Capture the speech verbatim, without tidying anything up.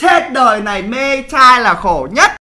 Chết đời này mê trai là khổ nhất.